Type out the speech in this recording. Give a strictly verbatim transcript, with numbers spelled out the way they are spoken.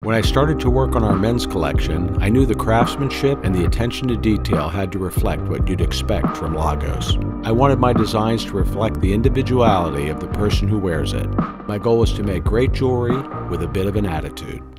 When I started to work on our men's collection, I knew the craftsmanship and the attention to detail had to reflect what you'd expect from Lagos. I wanted my designs to reflect the individuality of the person who wears it. My goal was to make great jewelry with a bit of an attitude.